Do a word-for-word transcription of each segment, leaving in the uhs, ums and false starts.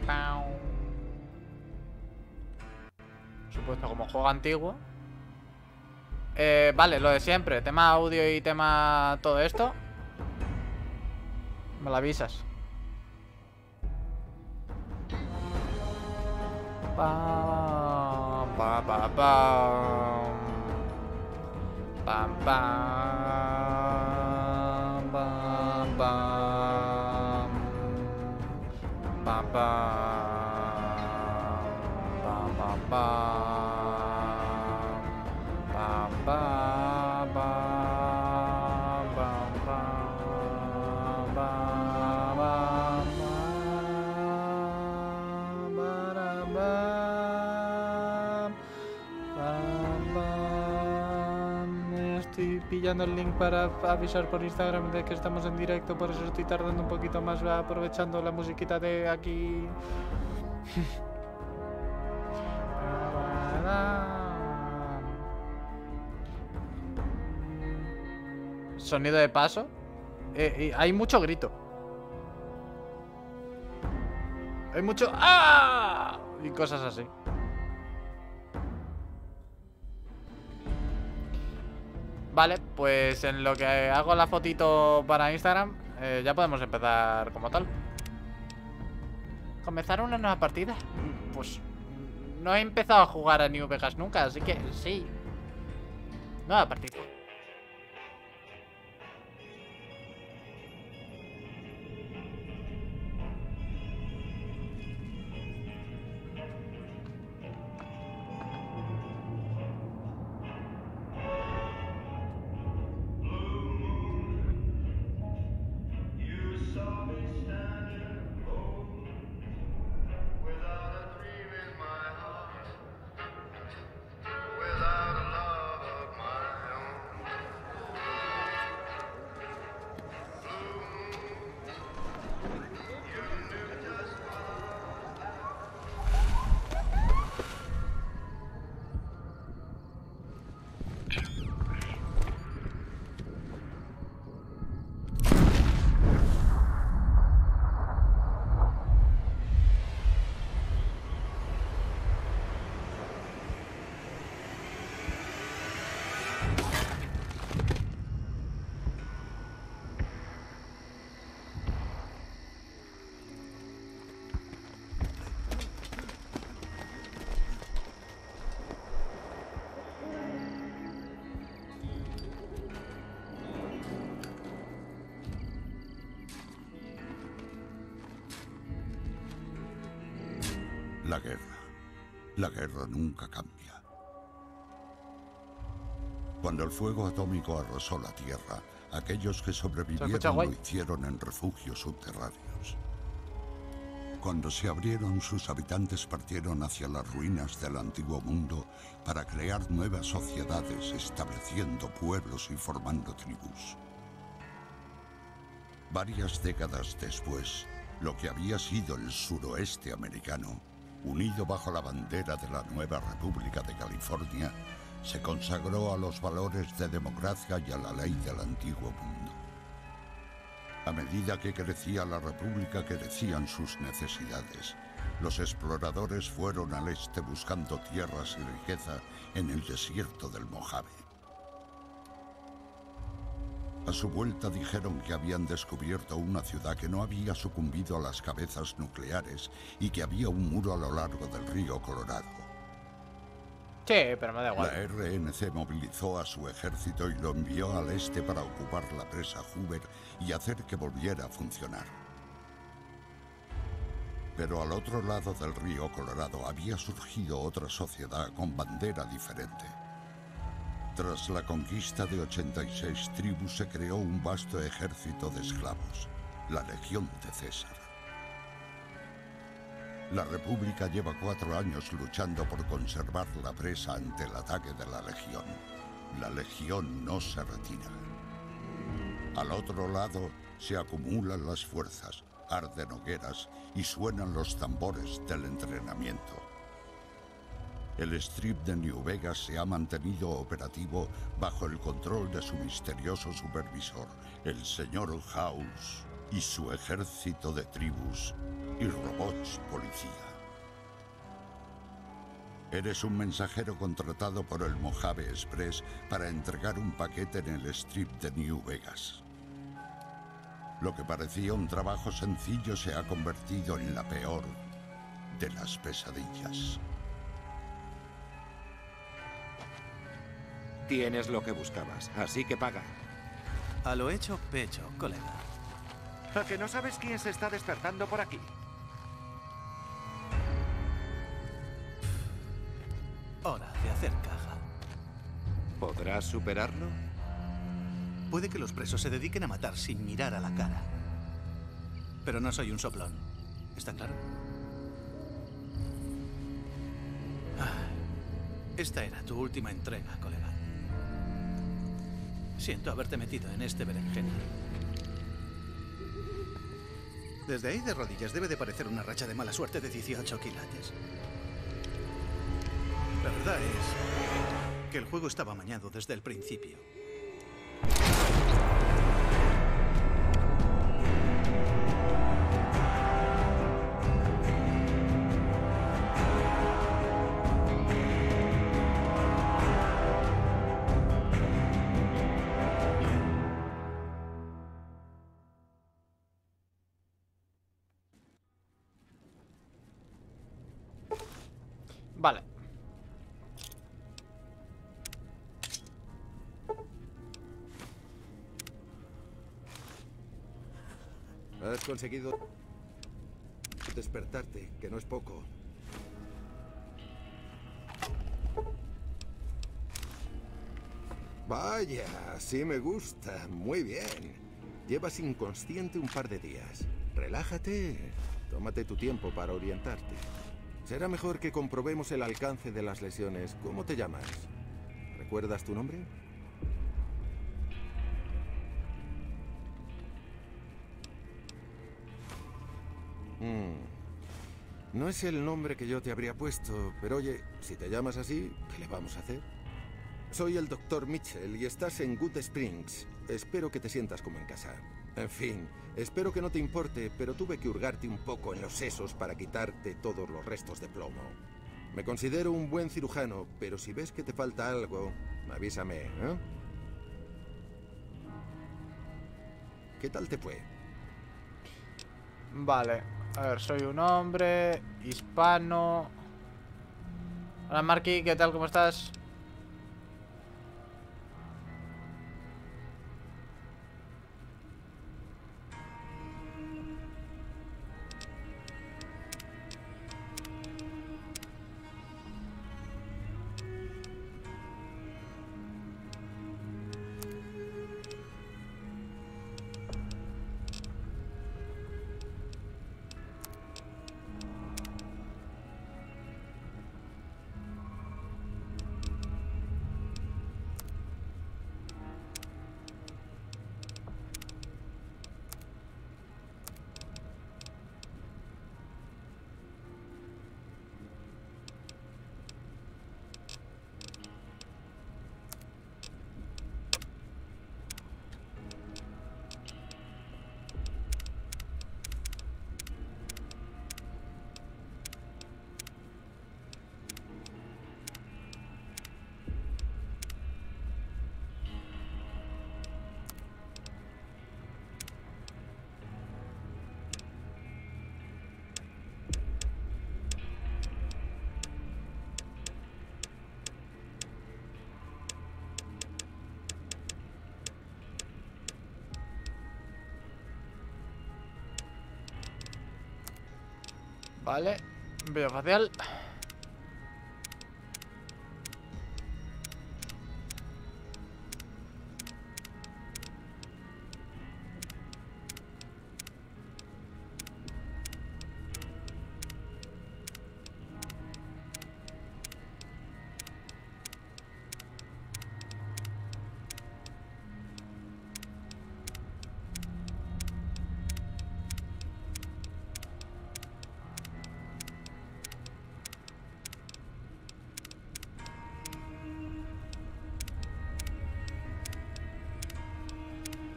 Pau. Supuesto, como juego antiguo. Eh, vale, lo de siempre. Tema audio y tema todo esto. Me lo avisas. Pam, pa, pa, pam. Pam, pam, pam, pam. Pam, pam. Pam, pam, pam. Pam, pam, pam, pam, pam, pam, pam, pam, pam. Estoy pillando el link para avisar por Instagram de que estamos en directo, por eso estoy tardando un poquito más, aprovechando la musiquita de aquí. Sonido de paso. Eh, eh, hay mucho grito. Hay mucho ¡ah! Y cosas así. Vale, pues en lo que hago la fotito para Instagram, eh, ya podemos empezar como tal. ¿Comenzar una nueva partida? Pues no he empezado a jugar a New Vegas nunca, así que sí. Nueva partida. La guerra. La guerra nunca cambia. Cuando el fuego atómico arrasó la Tierra, aquellos que sobrevivieron lo hicieron en refugios subterráneos. Cuando se abrieron, sus habitantes partieron hacia las ruinas del antiguo mundo para crear nuevas sociedades, estableciendo pueblos y formando tribus. Varias décadas después, lo que había sido el suroeste americano, unido bajo la bandera de la nueva República de California, se consagró a los valores de democracia y a la ley del antiguo mundo. A medida que crecía la República, crecían sus necesidades. Los exploradores fueron al este buscando tierras y riqueza en el desierto del Mojave. A su vuelta dijeron que habían descubierto una ciudad que no había sucumbido a las cabezas nucleares y que había un muro a lo largo del río Colorado. Sí, pero me da igual. La R N C movilizó a su ejército y lo envió al este para ocupar la presa Hoover y hacer que volviera a funcionar. Pero al otro lado del río Colorado había surgido otra sociedad con bandera diferente. Tras la conquista de ochenta y seis tribus se creó un vasto ejército de esclavos, la Legión de César. La República lleva cuatro años luchando por conservar la presa ante el ataque de la Legión. La Legión no se retira. Al otro lado se acumulan las fuerzas, arden hogueras y suenan los tambores del entrenamiento. El Strip de New Vegas se ha mantenido operativo bajo el control de su misterioso supervisor, el señor House, y su ejército de tribus y robots Sos policía. Eres un mensajero contratado por el Mojave Express para entregar un paquete en el strip de New Vegas. Lo que parecía un trabajo sencillo se ha convertido en la peor de las pesadillas. Tienes lo que buscabas, así que paga. A lo hecho, pecho, colega. ¿A que no sabes quién se está despertando por aquí? Hora de hacer caja. ¿Podrás superarlo? Puede que los presos se dediquen a matar sin mirar a la cara. Pero no soy un soplón. ¿Está claro? Ah, esta era tu última entrega, colega. Siento haberte metido en este berenjena. Desde ahí de rodillas debe de parecer una racha de mala suerte de dieciocho quilates. La verdad es que el juego estaba amañado desde el principio. Vale. Has conseguido despertarte, que no es poco. Vaya, sí me gusta. Muy bien. Llevas inconsciente un par de días. Relájate. Tómate tu tiempo para orientarte. Será mejor que comprobemos el alcance de las lesiones. ¿Cómo te llamas? ¿Recuerdas tu nombre? Hmm. No es el nombre que yo te habría puesto, pero oye, si te llamas así, ¿qué le vamos a hacer? Soy el doctor Mitchell y estás en Good Springs. Espero que te sientas como en casa. En fin, espero que no te importe, pero tuve que hurgarte un poco en los sesos para quitarte todos los restos de plomo. Me considero un buen cirujano, pero si ves que te falta algo, avísame, ¿eh? ¿Qué tal te fue? Vale. A ver, soy un hombre hispano. Hola, Marky, ¿qué tal? ¿Cómo estás? Vale, veo facial.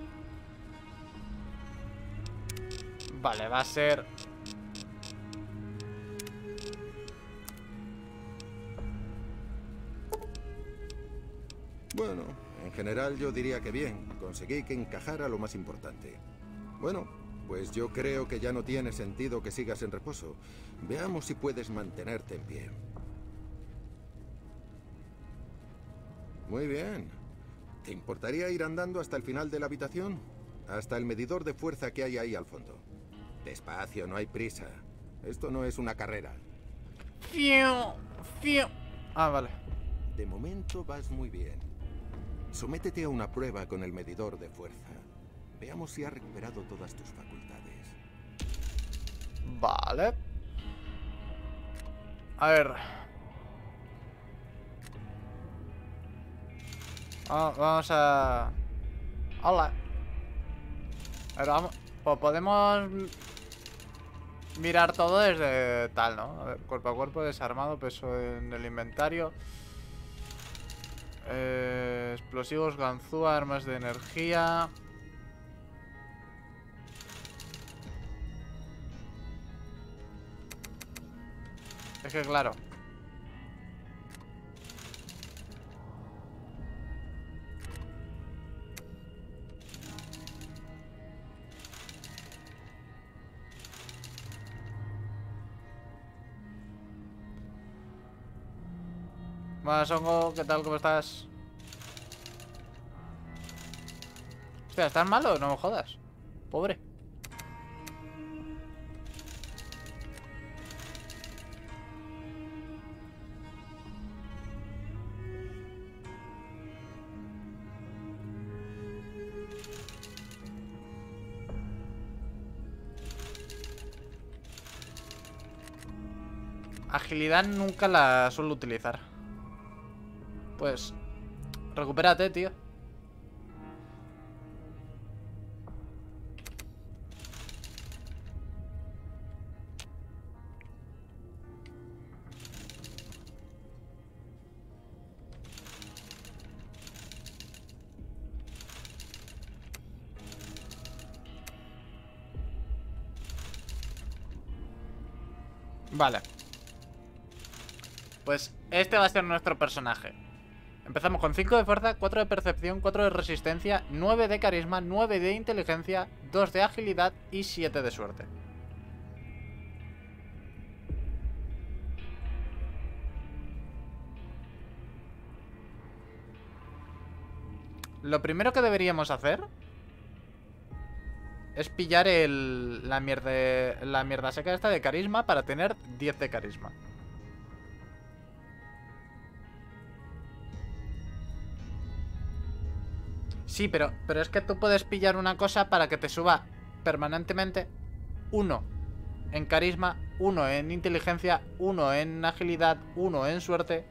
Vale, va a ser Bueno, en general yo diría que bien. Conseguí que encajara lo más importante. Bueno, pues yo creo que ya no tiene sentido que sigas en reposo. Veamos si puedes mantenerte en pie. Muy bien. ¿Te importaría ir andando hasta el final de la habitación? Hasta el medidor de fuerza que hay ahí al fondo. Despacio, no hay prisa. Esto no es una carrera. Fiu, fiu. Ah, vale. De momento vas muy bien. Sométete a una prueba con el medidor de fuerza. Veamos si has recuperado todas tus facultades. Vale. A ver. Ah, vamos a... Hola. A ver, vamos... Pues podemos mirar todo desde tal, ¿no? A ver, cuerpo a cuerpo, desarmado, peso en el inventario. Eh, explosivos, ganzúa, armas de energía. Es que claro. Más hongo, ¿qué tal? ¿Cómo estás? Hostia, ¿estás malo? No me jodas. Pobre. Agilidad nunca la suelo utilizar. Pues, recupérate, tío. Vale. Pues este va a ser nuestro personaje. Empezamos con cinco de fuerza, cuatro de percepción, cuatro de resistencia, nueve de carisma, nueve de inteligencia, dos de agilidad y siete de suerte. Lo primero que deberíamos hacer es pillar el, la, mierda, la mierda seca esta de carisma para tener diez de carisma. Sí, pero, pero es que tú puedes pillar una cosa para que te suba permanentemente uno en carisma, uno en inteligencia, uno en agilidad, uno en suerte.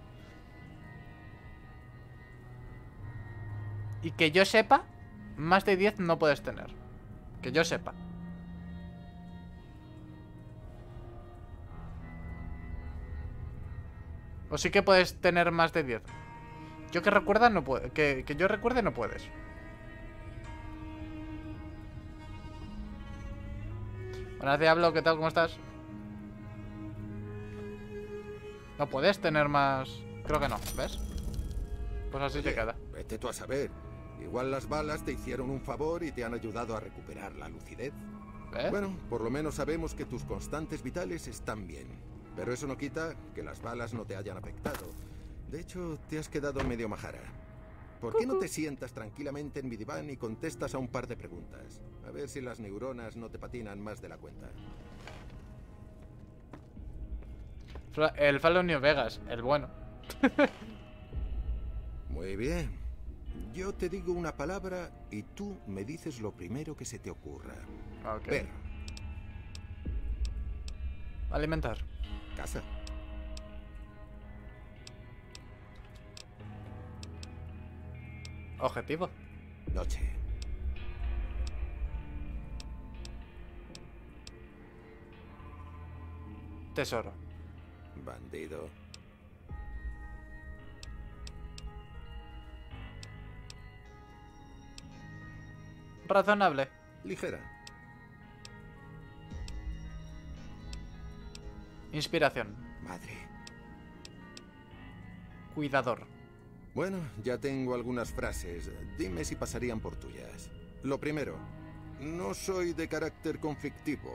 Y que yo sepa, más de diez no puedes tener. Que yo sepa. O sí que puedes tener más de diez. Yo que recuerda no puedo. Que, que yo recuerde no puedes. Buenas, Diablo, ¿qué tal? ¿Cómo estás? No puedes tener más... Creo que no, ¿ves? Pues así Oye, te queda. Vete tú a saber. Igual las balas te hicieron un favor y te han ayudado a recuperar la lucidez. ¿Ves? Bueno, por lo menos sabemos que tus constantes vitales están bien. Pero eso no quita que las balas no te hayan afectado. De hecho, te has quedado medio majara. ¿Por qué no te sientas tranquilamente en mi diván y contestas a un par de preguntas? A ver si las neuronas no te patinan más de la cuenta. El Fallout New Vegas, el bueno. Muy bien. Yo te digo una palabra y tú me dices lo primero que se te ocurra. Ok. Ver. Alimentar. Casa. Objetivo. Noche. Tesoro. Bandido. Razonable. Ligera. Inspiración. Madre. Cuidador. Bueno, ya tengo algunas frases. Dime si pasarían por tuyas. Lo primero, no soy de carácter conflictivo.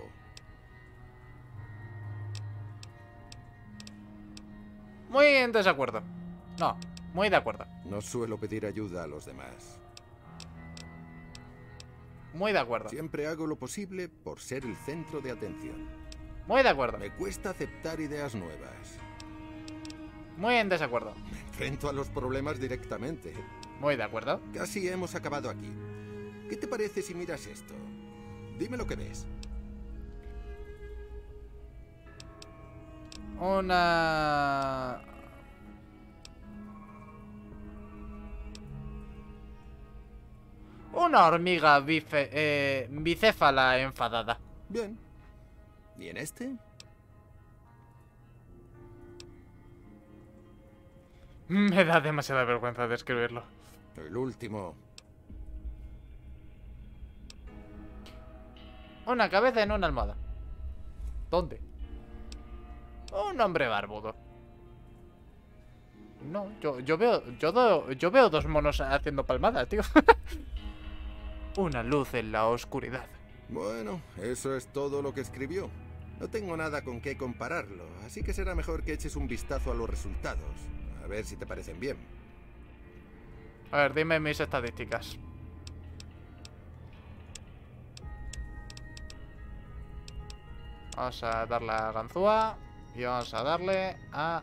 Muy en desacuerdo. No, muy de acuerdo. No suelo pedir ayuda a los demás. Muy de acuerdo. Siempre hago lo posible por ser el centro de atención. Muy de acuerdo. Me cuesta aceptar ideas nuevas. Muy en desacuerdo. Me enfrento a los problemas directamente. Muy de acuerdo. Casi hemos acabado aquí. ¿Qué te parece si miras esto? Dime lo que ves. Una... Una hormiga bife, eh, bicéfala enfadada. Bien. ¿Y en este? Me da demasiada vergüenza describirlo. El último. Una cabeza en una almohada. ¿Dónde? Un hombre barbudo. No, yo, yo veo. Yo, do, yo veo dos monos haciendo palmadas, tío. Una luz en la oscuridad. Bueno, eso es todo lo que escribió. No tengo nada con qué compararlo, así que será mejor que eches un vistazo a los resultados. A ver si te parecen bien. A ver, dime mis estadísticas. Vamos a darle a ganzúa. Y vamos a darle a...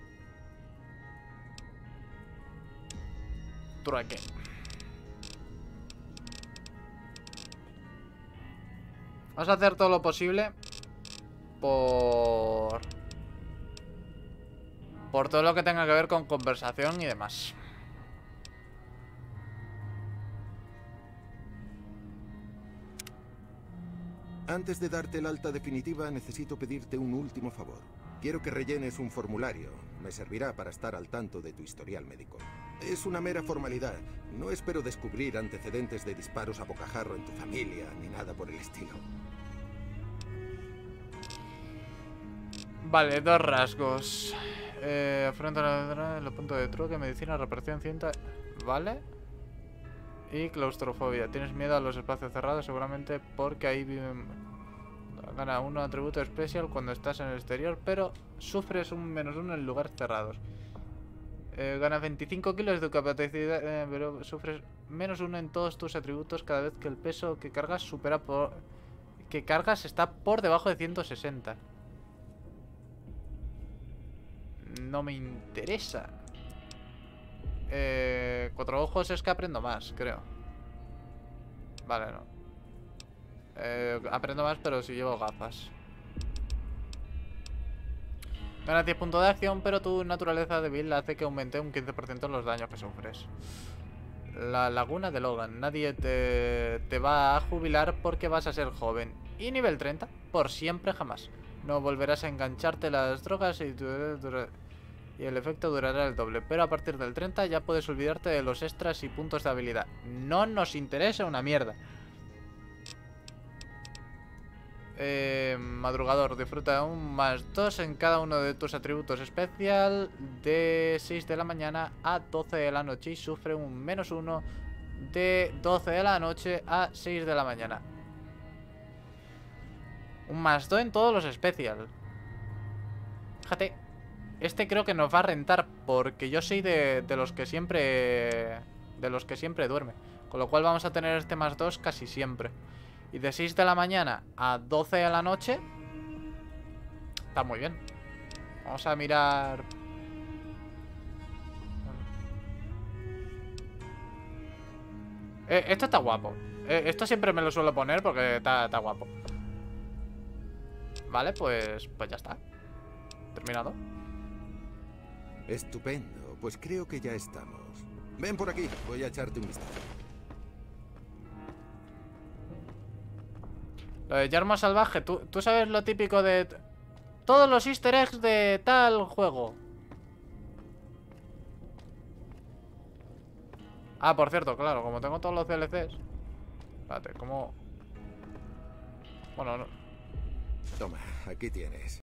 trueque. Vamos a hacer todo lo posible por... por todo lo que tenga que ver con conversación y demás. Antes de darte el alta definitiva, necesito pedirte un último favor. Quiero que rellenes un formulario. Me servirá para estar al tanto de tu historial médico. Es una mera formalidad. No espero descubrir antecedentes de disparos a bocajarro en tu familia, ni nada por el estilo. Vale, dos rasgos. Eh, afronta la, los puntos de truque, medicina, reparación, cinta. Vale. Y claustrofobia. Tienes miedo a los espacios cerrados, seguramente porque ahí viven. Gana uno atributo especial cuando estás en el exterior, pero sufres un menos uno en lugares cerrados. Eh, gana veinticinco kilos de capacidad, eh, pero sufres menos uno en todos tus atributos cada vez que el peso que cargas supera por. Que cargas está por debajo de ciento sesenta. No me interesa. Eh, cuatro ojos es que aprendo más, creo. Vale, no. Eh, aprendo más, pero si llevo gafas. Gana diez puntos de acción, pero tu naturaleza débil hace que aumente un quince por ciento los daños que sufres. La laguna de Logan. Nadie te, te va a jubilar porque vas a ser joven. Y nivel treinta, por siempre jamás. No volverás a engancharte las drogas y, y el efecto durará el doble. Pero a partir del treinta ya puedes olvidarte de los extras y puntos de habilidad. No nos interesa una mierda. Eh, madrugador, disfruta un más dos en cada uno de tus atributos especial de seis de la mañana a doce de la noche y sufre un menos uno de doce de la noche a seis de la mañana. Un más dos en todos los especial. Fíjate, este creo que nos va a rentar porque yo soy de, de los que siempre de los que siempre duerme, con lo cual vamos a tener este más dos casi siempre. Y de seis de la mañana a doce de la noche está muy bien. Vamos a mirar. Eh, esto está guapo. eh, Esto siempre me lo suelo poner porque está, está guapo. Vale, pues, pues ya está. Terminado. Estupendo, pues creo que ya estamos. Ven por aquí, voy a echarte un vistazo. Lo de Yarmo Salvaje, ¿tú, tú sabes lo típico de... todos los easter eggs de tal juego. Ah, por cierto, claro, como tengo todos los D L Cs. Espérate, ¿cómo...? Bueno, no... Toma, aquí tienes.